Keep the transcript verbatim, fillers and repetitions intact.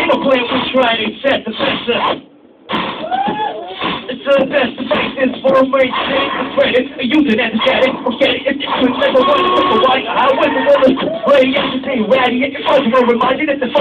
no plan, we try and set the fence. It's the best devices for a main thing. It's ready, use it as a static. Forget it, it's just never one. I went to one. Radiation, radiation, radiation. Reminded that the